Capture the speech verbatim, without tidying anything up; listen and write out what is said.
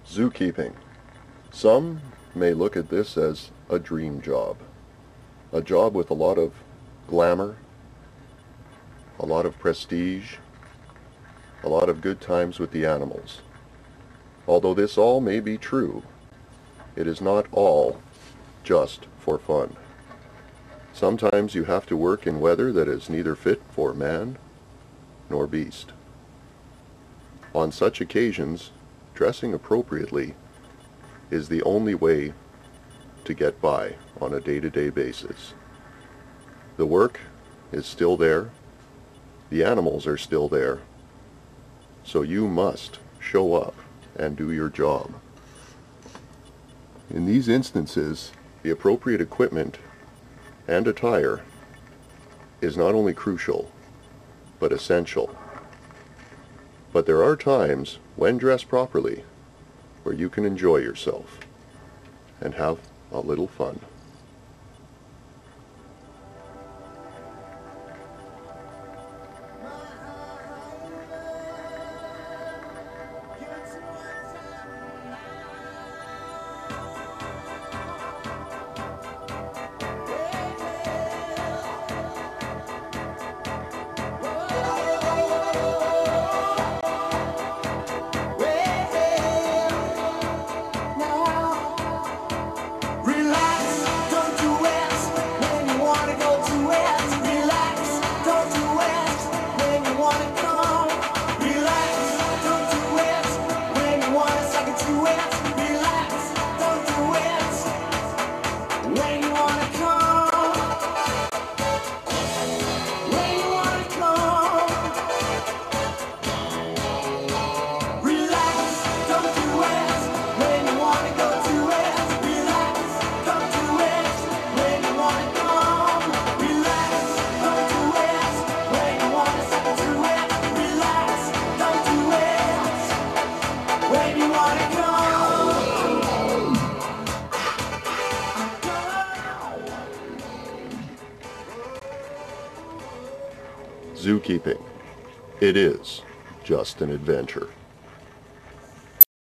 Zookeeping. Some may look at this as a dream job. A job with a lot of glamour, a lot of prestige, a lot of good times with the animals. Although this all may be true, it is not all just for fun. Sometimes you have to work in weather that is neither fit for man nor beast. On such occasions, dressing appropriately is the only way to get by on a day-to-day basis. The work is still there, the animals are still there, so you must show up and do your job. In these instances, the appropriate equipment and attire is not only crucial, but essential. But there are times, when dressed properly, where you can enjoy yourself and have a little fun. Zookeeping. It is just an adventure.